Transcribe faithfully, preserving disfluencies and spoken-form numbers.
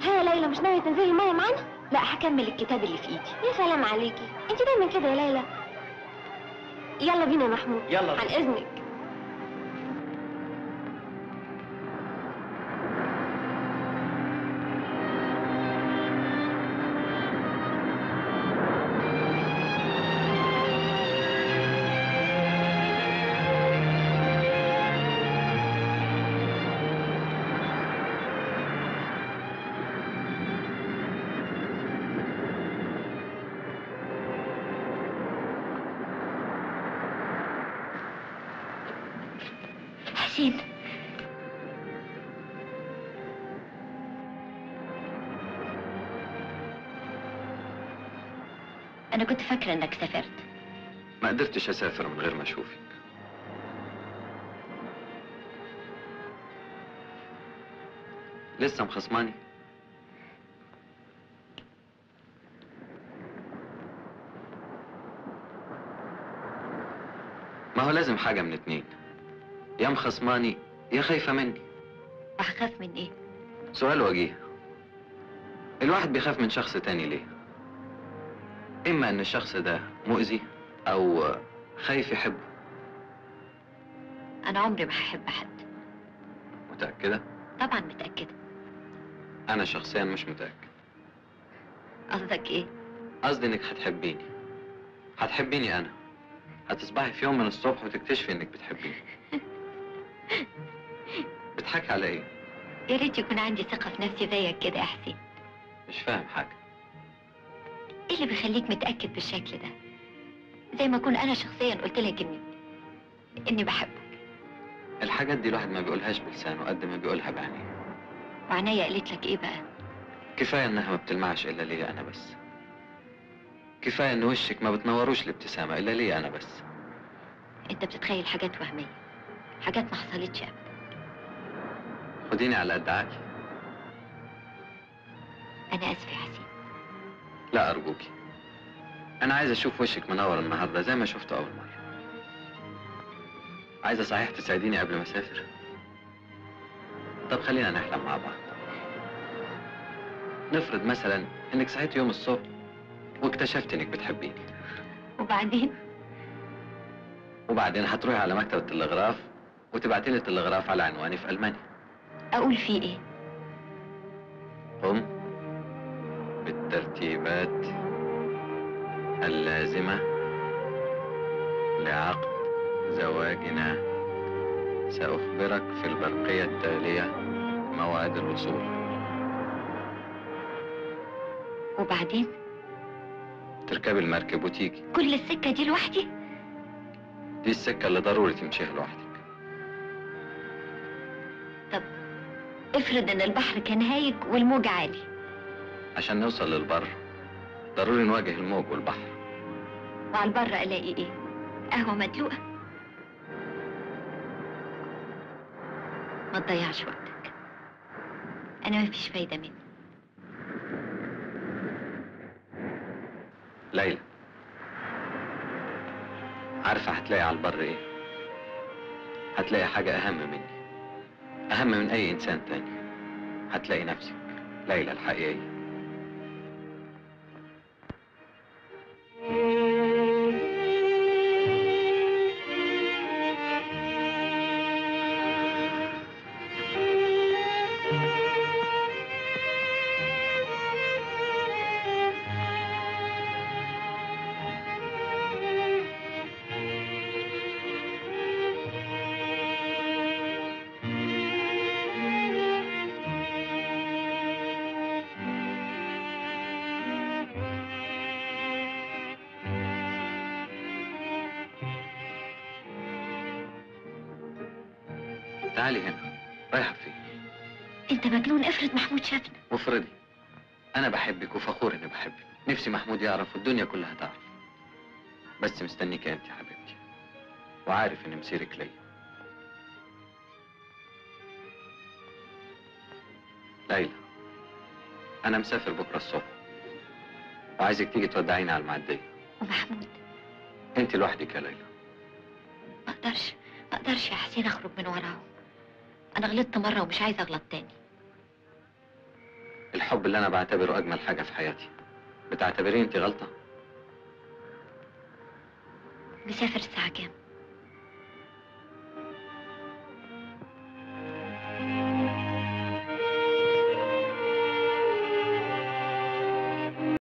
ها يا ليلى، مش ناويه تنزلي الميه معانا؟ لا، هكمل الكتاب اللي في ايدي. يا سلام عليكي، انت دايما كده يا ليلى. يلا بينا يا محمود. يلا عن اذنك. حسين، أنا كنت فاكرة إنك سافرت. ما قدرتش أسافر من غير ما أشوفك. لسه مخصماني؟ ما هو لازم حاجة من اتنين، يا مخصماني يا خايفة مني. أخاف من إيه؟ سؤال وجيه. الواحد بيخاف من شخص تاني ليه؟ إما إن الشخص ده مؤذي أو خايف يحبه. أنا عمري ما هحب حد. متأكدة؟ طبعا متأكدة. أنا شخصيا مش متأكد. قصدك إيه؟ قصدي إنك هتحبيني. هتحبيني أنا. هتصبحي في يوم من الصبح وتكتشفي إنك بتحبيني. بتضحكي على إيه؟ يا ريت يكون عندي ثقة في نفسي زيك كده يا حسين. مش فاهم حاجة. إيه اللي بيخليك متأكد بالشكل ده؟ زي ما أكون أنا شخصيا قلت لك إني إني بحبك. الحاجات دي الواحد ما بيقولهاش بلسانه قد ما بيقولها بعينيه. وعناية قالت لك إيه بقى؟ كفاية إنها ما بتلمعش إلا ليا أنا بس. كفاية إن وشك ما بتنوروش الابتسامة إلا ليا أنا بس. أنت بتتخيل حاجات وهمية، حاجات ما حصلتش أبدا. خديني على قد عقلي. أنا آسفة يا حسين. لا أرجوكي. أنا عايز أشوف وشك منور النهاردة زي ما شفته أول مرة. عايزة صحيح تساعديني قبل ما أسافر؟ طب خلينا نحلم مع بعض. نفرض مثلا إنك صحيت يوم الصبح واكتشفت إنك بتحبيني. وبعدين؟ وبعدين هتروحي على مكتب التلغراف وتبعتي لي التلغراف على عنواني في ألمانيا. أقول فيه إيه؟ قم بالترتيبات اللازمة لعقد زواجنا. سأخبرك في البرقية التالية موعد الوصول. وبعدين؟ تركبي المركب وتيجي. كل السكة دي لوحدي؟ دي السكة اللي ضروري تمشيها لوحدك. طب افرض ان البحر كان هايج والموج عالي. عشان نوصل للبر ضروري نواجه الموج والبحر. وعلى البر الاقي ايه؟ قهوة مدلوقة؟ ما تضيعش وقتك، انا مفيش فايدة مني. ليلى، عارفة هتلاقي على البر ايه؟ هتلاقي حاجة أهم مني، أهم من أي إنسان تاني. هتلاقي نفسك، ليلى الحقيقية. تعالي هنا. رايحة فين؟ انت مجنون. افرض محمود شافنا. وافرضي. أنا بحبك وفخور إني بحبك. نفسي محمود يعرف والدنيا كلها تعرف. بس مستنيك أنت يا حبيبتي. وعارف إن مسيرك ليا. ليلى، أنا مسافر بكرة الصبح وعايزك تيجي تودعيني على المعدية. ومحمود؟ أنت لوحدك يا ليلى. ما اقدرش ما اقدرش يا حسين اخرج من وراهم. انا غلطت مرة ومش عايزة اغلط تاني. الحب الحب اللي انا بعتبره اجمل حاجة في حياتي. بتعتبريه انت غلطة؟ مسافر الساعة كام؟